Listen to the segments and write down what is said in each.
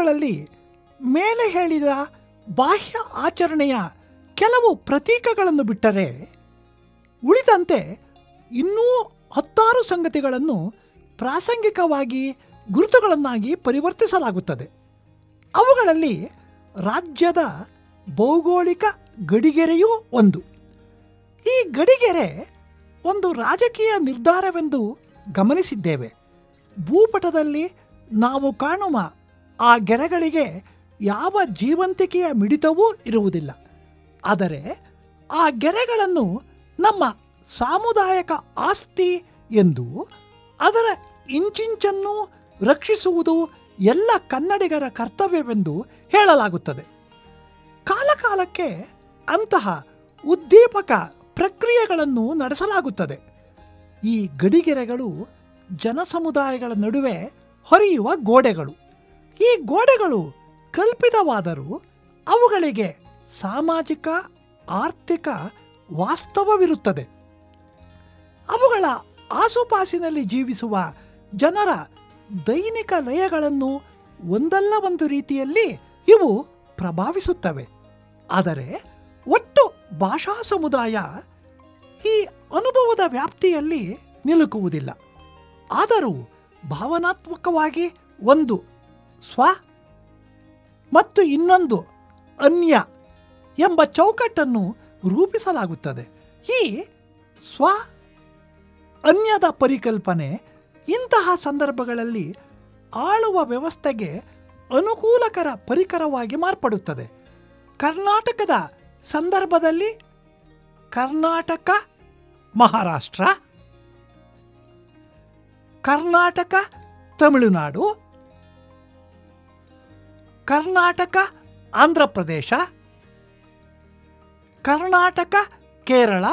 ಇವುಗಳಲ್ಲಿ ಮೇಲೆ ಹೇಳಿದ ಬಾಹ್ಯ ಆಚರಣೆಯ ಕೆಲವು ಪ್ರತೀಕಗಳನ್ನು ಬಿಟ್ಟರೆ ಉಳಿದಂತೆ ಇನ್ನೂ 10 ಸಂಗತಿಗಳನ್ನು ಪ್ರಾಸಂಗಿಕವಾಗಿ ಗುರುತುಗಳನ್ನಾಗಿ ಪರಿವರ್ತಿಸಲಾಗುತ್ತದೆ. ಅವುಗಳಲ್ಲಿ ರಾಜ್ಯದ ಭೌಗೋಳಿಕ ಗಡಿಗೆರೆಯೂ ಒಂದು. ಈ ಗಡಿಗೆರೆ ಒಂದು ರಾಜಕೀಯ ನಿರ್ಧಾರವೆಂದು ಗಮನಿಸಿದ್ದೇವೆ. ಭೂಪಟದಲ್ಲಿ ನಾವು ಕಾಣುವ ಆ ಗೆರೆಗಳಿಗೆ ಯಾವ ಜೀವಂತಿಕೆಯ ಮಿಡಿತವೂ ಇರುವುದಿಲ್ಲ. ಆದರೆ ಆ ಗೆರೆಗಳನ್ನು ನಮ್ಮ ಸಾಮುದಾಯಿಕ ಆಸ್ತಿ ಎಂದು, ಅದರ ಇಂಚಿಂಚನ್ನು ರಕ್ಷಿಸುವುದು ಎಲ್ಲ ಕನ್ನಡಿಗರ ಕರ್ತವ್ಯವೆಂದು ಹೇಳಲಾಗುತ್ತದೆ. ಕಾಲಕಾಲಕ್ಕೆ ಅಂತಹ ಉದ್ದೀಪಕ ಪ್ರಕ್ರಿಯೆಗಳನ್ನು ನಡೆಸಲಾಗುತ್ತದೆ. ಈ ಗಡಿಗೆರೆಗಳು ಜನಸಮುದಾಯಗಳ ನಡುವೆ ಹೊರೆಯುವ ಗೋಡೆಗಳು. ಈ ಗೋಡೆಗಳು ಕಲ್ಪಿತವಾದರೂ ಅವುಗಳಿಗೆ ಸಾಮಾಜಿಕ ಆರ್ಥಿಕ ವಾಸ್ತವವಿರುತ್ತದೆ. ಅವುಗಳ ಆಸುಪಾಸಿನಲ್ಲಿ ಜೀವಿಸುವ ಜನರ ದೈನಿಕ ಲಯಗಳನ್ನು ಒಂದಲ್ಲ ಒಂದು ರೀತಿಯಲ್ಲಿ ಇವು ಪ್ರಭಾವಿಸುತ್ತವೆ. ಆದರೆ ಒಟ್ಟು ಭಾಷಾ ಸಮುದಾಯ ಈ ಅನುಭವದ ವ್ಯಾಪ್ತಿಯಲ್ಲಿ ನಿಲುಕುವುದಿಲ್ಲ. ಆದರೂ ಭಾವನಾತ್ಮಕವಾಗಿ ಒಂದು ಸ್ವ ಮತ್ತು ಇನ್ನೊಂದು ಅನ್ಯ ಎಂಬ ಚೌಕಟ್ಟನ್ನು ರೂಪಿಸಲಾಗುತ್ತದೆ. ಈ ಸ್ವ ಅನ್ಯದ ಪರಿಕಲ್ಪನೆ ಇಂತಹ ಸಂದರ್ಭಗಳಲ್ಲಿ ಆಳುವ ವ್ಯವಸ್ಥೆಗೆ ಅನುಕೂಲಕರ ಪರಿಕರವಾಗಿ ಮಾರ್ಪಡುತ್ತದೆ. ಕರ್ನಾಟಕದ ಸಂದರ್ಭದಲ್ಲಿ ಕರ್ನಾಟಕ ಮಹಾರಾಷ್ಟ್ರ, ಕರ್ನಾಟಕ ತಮಿಳುನಾಡು, ಕರ್ನಾಟಕ ಆಂಧ್ರ ಪ್ರದೇಶ, ಕರ್ನಾಟಕ ಕೇರಳ,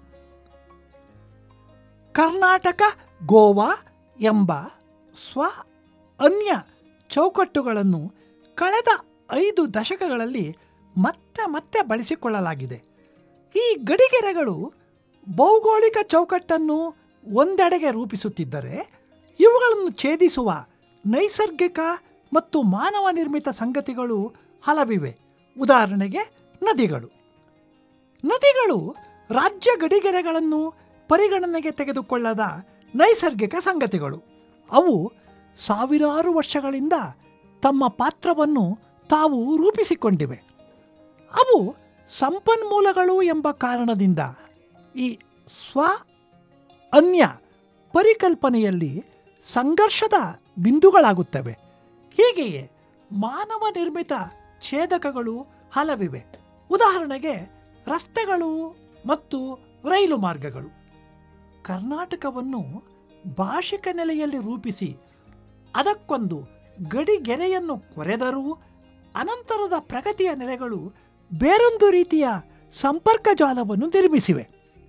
ಕರ್ನಾಟಕ ಗೋವಾ ಎಂಬ ಸ್ವ ಅನ್ಯ ಚೌಕಟ್ಟುಗಳನ್ನು ಕಳೆದ 5 ದಶಕಗಳಲ್ಲಿ ಮತ್ತೆ ಮತ್ತೆ ಬಳಸಿಕೊಳ್ಳಲಾಗಿದೆ. ಈ ಗಡಿಗೆರೆಗಳು ಭೌಗೋಳಿಕ ಚೌಕಟ್ಟನ್ನು ಒಂದೆಡೆಗೆ ರೂಪಿಸುತ್ತಿದ್ದರೆ, ಇವುಗಳನ್ನು ಛೇದಿಸುವ ನೈಸರ್ಗಿಕ ಮತ್ತು ಮಾನವ ನಿರ್ಮಿತ ಸಂಗತಿಗಳು ಹಲವಿವೆ. ಉದಾಹರಣೆಗೆ ನದಿಗಳು. ನದಿಗಳು ರಾಜ್ಯ ಗಡಿಗೆರೆಗಳನ್ನು ಪರಿಗಣನೆಗೆ ತೆಗೆದುಕೊಳ್ಳದ ನೈಸರ್ಗಿಕ ಸಂಗತಿಗಳು. ಅವು ಸಾವಿರಾರು ವರ್ಷಗಳಿಂದ ತಮ್ಮ ಪಾತ್ರವನ್ನು ತಾವು ರೂಪಿಸಿಕೊಂಡಿವೆ. ಅವು ಸಂಪನ್ಮೂಲಗಳು ಎಂಬ ಕಾರಣದಿಂದ ಈ ಸ್ವ ಅನ್ಯ ಪರಿಕಲ್ಪನೆಯಲ್ಲಿ ಸಂಘರ್ಷದ ಬಿಂದುಗಳಾಗುತ್ತವೆ. ಹೀಗೆಯೇ ಮಾನವ ನಿರ್ಮಿತ ಛೇದಕಗಳು ಹಲವಿವೆ. ಉದಾಹರಣೆಗೆ ರಸ್ತೆಗಳು ಮತ್ತು ರೈಲು ಮಾರ್ಗಗಳು. ಕರ್ನಾಟಕವನ್ನು ಭಾಷಿಕ ನೆಲೆಯಲ್ಲಿ ರೂಪಿಸಿ ಅದಕ್ಕೊಂದು ಗಡಿಗೆರೆಯನ್ನು ಕೊರೆದರೂ ಅನಂತರದ ಪ್ರಗತಿಯ ನೆಲೆಗಳು ಬೇರೊಂದು ರೀತಿಯ ಸಂಪರ್ಕ ಜಾಲವನ್ನು ನಿರ್ಮಿಸಿವೆ.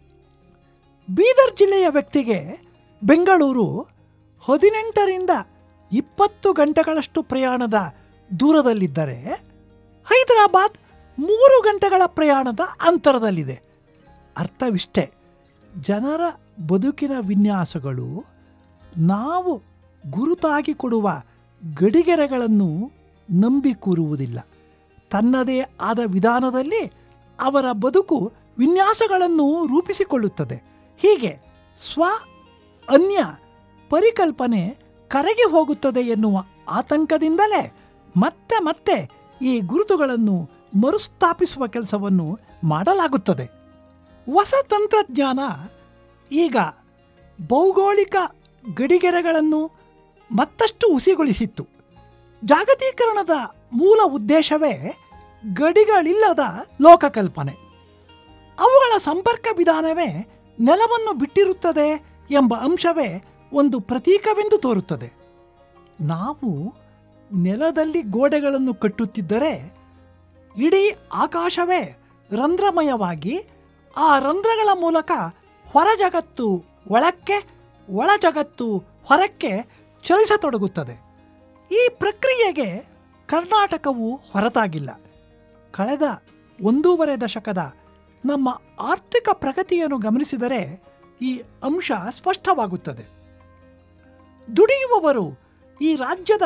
ಬೀದರ್ ಜಿಲ್ಲೆಯ ವ್ಯಕ್ತಿಗೆ ಬೆಂಗಳೂರು 18ರಿಂದ 20 ಗಂಟೆಗಳಷ್ಟು ಪ್ರಯಾಣದ ದೂರದಲ್ಲಿದ್ದರೆ, ಹೈದರಾಬಾದ್ 3 ಗಂಟೆಗಳ ಪ್ರಯಾಣದ ಅಂತರದಲ್ಲಿದೆ. ಅರ್ಥವಿಷ್ಟೇ, ಜನರ ಬದುಕಿನ ವಿನ್ಯಾಸಗಳು ನಾವು ಗುರುತಾಗಿ ಕೊಡುವ ಗಡಿಗೆರೆಗಳನ್ನು ನಂಬಿ ಕೂರುವುದಿಲ್ಲ. ತನ್ನದೇ ಆದ ವಿಧಾನದಲ್ಲಿ ಅವರ ಬದುಕು ವಿನ್ಯಾಸಗಳನ್ನು ರೂಪಿಸಿಕೊಳ್ಳುತ್ತದೆ. ಹೀಗೆ ಸ್ವ ಅನ್ಯ ಪರಿಕಲ್ಪನೆ ಕರಗಿ ಹೋಗುತ್ತದೆ ಎನ್ನುವ ಆತಂಕದಿಂದಲೇ ಮತ್ತೆ ಮತ್ತೆ ಈ ಗುರುತುಗಳನ್ನು ಮರುಸ್ಥಾಪಿಸುವ ಕೆಲಸವನ್ನು ಮಾಡಲಾಗುತ್ತದೆ. ಹೊಸ ತಂತ್ರಜ್ಞಾನ ಈಗ ಭೌಗೋಳಿಕ ಗಡಿಗೆರೆಗಳನ್ನು ಮತ್ತಷ್ಟು ಹುಸಿಗೊಳಿಸಿತ್ತು. ಜಾಗತೀಕರಣದ ಮೂಲ ಉದ್ದೇಶವೇ ಗಡಿಗಳಿಲ್ಲದ ಲೋಕಕಲ್ಪನೆ. ಅವುಗಳ ಸಂಪರ್ಕ ವಿಧಾನವೇ ನೆಲವನ್ನು ಬಿಟ್ಟಿರುತ್ತದೆ ಎಂಬ ಅಂಶವೇ ಒಂದು ಪ್ರತೀಕವೆಂದು ತೋರುತ್ತದೆ. ನಾವು ನೆಲದಲ್ಲಿ ಗೋಡೆಗಳನ್ನು ಕಟ್ಟುತ್ತಿದ್ದರೆ ಇಡೀ ಆಕಾಶವೇ ರಂಧ್ರಮಯವಾಗಿ ಆ ರಂಧ್ರಗಳ ಮೂಲಕ ಹೊರ ಜಗತ್ತು ಒಳಕ್ಕೆ, ಒಳ ಜಗತ್ತು ಹೊರಕ್ಕೆ ಚಲಿಸತೊಡಗುತ್ತದೆ. ಈ ಪ್ರಕ್ರಿಯೆಗೆ ಕರ್ನಾಟಕವು ಹೊರತಾಗಿಲ್ಲ. ಕಳೆದ 1.5 ದಶಕದ ನಮ್ಮ ಆರ್ಥಿಕ ಪ್ರಗತಿಯನ್ನು ಗಮನಿಸಿದರೆ ಈ ಅಂಶ ಸ್ಪಷ್ಟವಾಗುತ್ತದೆ. ದುಡಿಯುವವರು ಈ ರಾಜ್ಯದ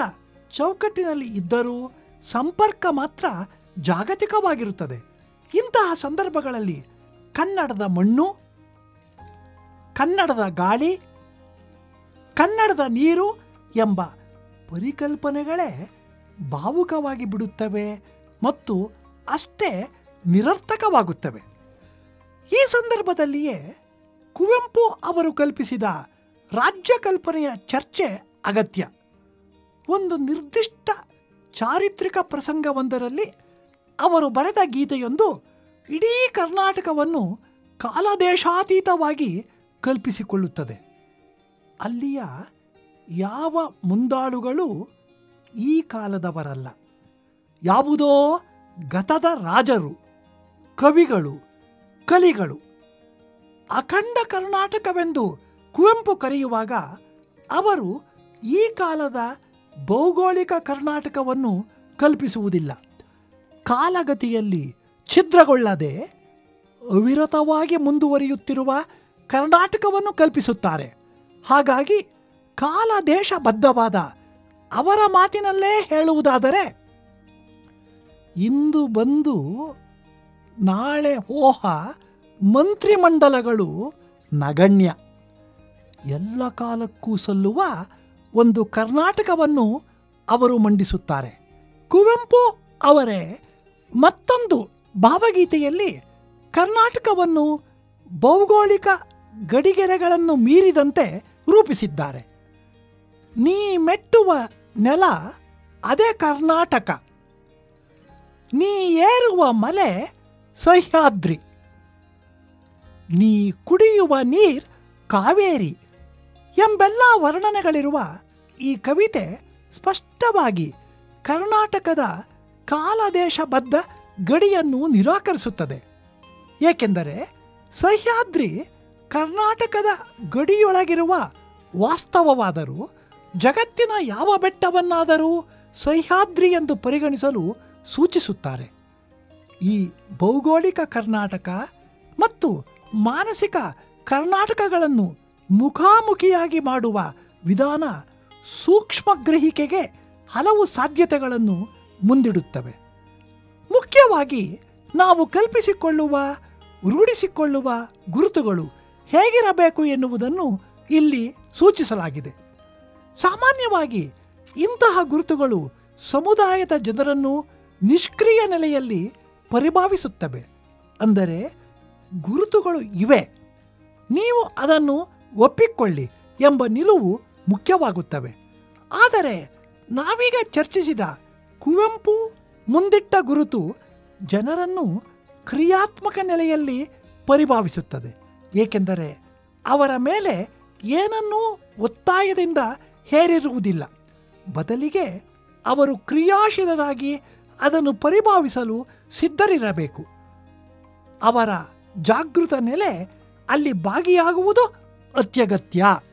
ಚೌಕಟ್ಟಿನಲ್ಲಿ ಇದ್ದರೂ ಸಂಪರ್ಕ ಮಾತ್ರ ಜಾಗತಿಕವಾಗಿರುತ್ತದೆ. ಇಂತಹ ಸಂದರ್ಭಗಳಲ್ಲಿ ಕನ್ನಡದ ಮಣ್ಣು, ಕನ್ನಡದ ಗಾಳಿ, ಕನ್ನಡದ ನೀರು ಎಂಬ ಪರಿಕಲ್ಪನೆಗಳೇ ಭಾವುಕವಾಗಿ ಬಿಡುತ್ತವೆ ಮತ್ತು ಅಷ್ಟೇ ನಿರರ್ಥಕವಾಗುತ್ತವೆ. ಈ ಸಂದರ್ಭದಲ್ಲಿಯೇ ಕುವೆಂಪು ಅವರು ಕಲ್ಪಿಸಿದ ರಾಜ್ಯ ಕಲ್ಪನೆಯ ಚರ್ಚೆ ಅಗತ್ಯ. ಒಂದು ನಿರ್ದಿಷ್ಟ ಚಾರಿತ್ರಿಕ ಪ್ರಸಂಗವೊಂದರಲ್ಲಿ ಅವರು ಬರೆದ ಗೀತೆಯೊಂದು ಇಡೀ ಕರ್ನಾಟಕವನ್ನು ಕಾಲದೇಶಾತೀತವಾಗಿ ಕಲ್ಪಿಸಿಕೊಳ್ಳುತ್ತದೆ. ಅಲ್ಲಿಯ ಯಾವ ಮುಂದಾಳುಗಳು ಈ ಕಾಲದವರಲ್ಲ, ಯಾವುದೋ ಗತದ ರಾಜರು, ಕವಿಗಳು, ಕಲಿಗಳು. ಅಖಂಡ ಕರ್ನಾಟಕವೆಂದು ಕುವೆಂಪು ಕರೆಯುವಾಗ ಅವರು ಈ ಕಾಲದ ಭೌಗೋಳಿಕ ಕರ್ನಾಟಕವನ್ನು ಕಲ್ಪಿಸುವುದಿಲ್ಲ. ಕಾಲಗತಿಯಲ್ಲಿ ಛಿದ್ರಗೊಳ್ಳದೆ ಅವಿರತವಾಗಿ ಮುಂದುವರಿಯುತ್ತಿರುವ ಕರ್ನಾಟಕವನ್ನು ಕಲ್ಪಿಸುತ್ತಾರೆ. ಹಾಗಾಗಿ ಕಾಲದೇಶಬದ್ಧವಾದ ಅವರ ಮಾತಿನಲ್ಲೇ ಹೇಳುವುದಾದರೆ, ಇಂದು ಬಂದು ನಾಳೆ ಹೋಹ ಮಂತ್ರಿಮಂಡಲಗಳು ನಗಣ್ಯ, ಎಲ್ಲ ಕಾಲಕ್ಕೂ ಸಲ್ಲುವ ಒಂದು ಕರ್ನಾಟಕವನ್ನು ಅವರು ಮಂಡಿಸುತ್ತಾರೆ. ಕುವೆಂಪು ಅವರೇ ಮತ್ತೊಂದು ಭಾವಗೀತೆಯಲ್ಲಿ ಕರ್ನಾಟಕವನ್ನು ಭೌಗೋಳಿಕ ಗಡಿಗೆರೆಗಳನ್ನು ಮೀರಿದಂತೆ ರೂಪಿಸಿದ್ದಾರೆ. ನೀ ಮೆಟ್ಟುವ ನೆಲ ಅದೇ ಕರ್ನಾಟಕ, ನೀ ಏರುವ ಮಲೆ ಸಹ್ಯಾದ್ರಿ, ನೀ ಕುಡಿಯುವ ನೀರ್ ಕಾವೇರಿ ಎಂಬೆಲ್ಲ ವರ್ಣನೆಗಳಿರುವ ಈ ಕವಿತೆ ಸ್ಪಷ್ಟವಾಗಿ ಕರ್ನಾಟಕದ ಕಾಲದೇಶಬದ್ಧ ಗಡಿಯನ್ನು ನಿರಾಕರಿಸುತ್ತದೆ. ಏಕೆಂದರೆ ಸಹ್ಯಾದ್ರಿ ಕರ್ನಾಟಕದ ಗಡಿಯೊಳಗಿರುವ ವಾಸ್ತವವಾದರೂ ಜಗತ್ತಿನ ಯಾವ ಬೆಟ್ಟವನ್ನಾದರೂ ಸಹ್ಯಾದ್ರಿ ಎಂದು ಪರಿಗಣಿಸಲು ಸೂಚಿಸುತ್ತಾರೆ. ಈ ಭೌಗೋಳಿಕ ಕರ್ನಾಟಕ ಮತ್ತು ಮಾನಸಿಕ ಕರ್ನಾಟಕಗಳನ್ನು ಮುಖಾಮುಖಿಯಾಗಿ ಮಾಡುವ ವಿಧಾನ ಸೂಕ್ಷ್ಮ ಗ್ರಹಿಕೆಗೆ ಹಲವು ಸಾಧ್ಯತೆಗಳನ್ನು ಮುಂದಿಡುತ್ತವೆ. ಮುಖ್ಯವಾಗಿ ನಾವು ಕಲ್ಪಿಸಿಕೊಳ್ಳುವ, ರೂಢಿಸಿಕೊಳ್ಳುವ ಗುರುತುಗಳು ಹೇಗಿರಬೇಕು ಎನ್ನುವುದನ್ನು ಇಲ್ಲಿ ಸೂಚಿಸಲಾಗಿದೆ. ಸಾಮಾನ್ಯವಾಗಿ ಇಂತಹ ಗುರುತುಗಳು ಸಮುದಾಯದ ಜನರನ್ನು ನಿಷ್ಕ್ರಿಯ ನೆಲೆಯಲ್ಲಿ ಪರಿಭಾವಿಸುತ್ತವೆ. ಅಂದರೆ ಗುರುತುಗಳು ಇವೆ, ನೀವು ಅದನ್ನು ಒಪ್ಪಿಕೊಳ್ಳಿ ಎಂಬ ನಿಲುವು ಮುಖ್ಯವಾಗುತ್ತವೆ. ಆದರೆ ನಾವೀಗ ಚರ್ಚಿಸಿದ ಕುವೆಂಪು ಮುಂದಿಟ್ಟ ಗುರುತು ಜನರನ್ನು ಕ್ರಿಯಾತ್ಮಕ ನೆಲೆಯಲ್ಲಿ ಪರಿಭಾವಿಸುತ್ತದೆ. ಏಕೆಂದರೆ ಅವರ ಮೇಲೆ ಏನನ್ನೂ ಒತ್ತಾಯದಿಂದ ಹೇರಿರುವುದಿಲ್ಲ. ಬದಲಿಗೆ ಅವರು ಕ್ರಿಯಾಶೀಲರಾಗಿ ಅದನ್ನು ಪರಿಭಾವಿಸಲು ಸಿದ್ಧರಿರಬೇಕು. ಅವರ ಜಾಗೃತ ನೆಲೆ ಅಲ್ಲಿ ಭಾಗಿಯಾಗುವುದು ಅತ್ಯಗತ್ಯ.